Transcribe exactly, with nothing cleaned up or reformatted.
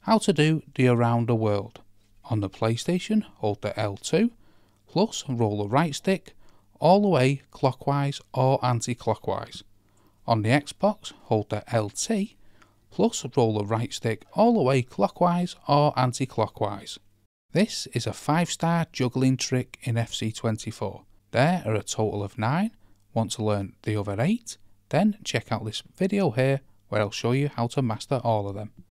how to do the Around the World. On the PlayStation, hold the L two, plus roll the right stick all the way clockwise or anti-clockwise. On the Xbox, hold the L T, plus roll the right stick all the way clockwise or anti-clockwise. This is a five star juggling trick in F C twenty-four. There are a total of nine. Want to learn the other eight? Then check out this video here where I'll show you how to master all of them.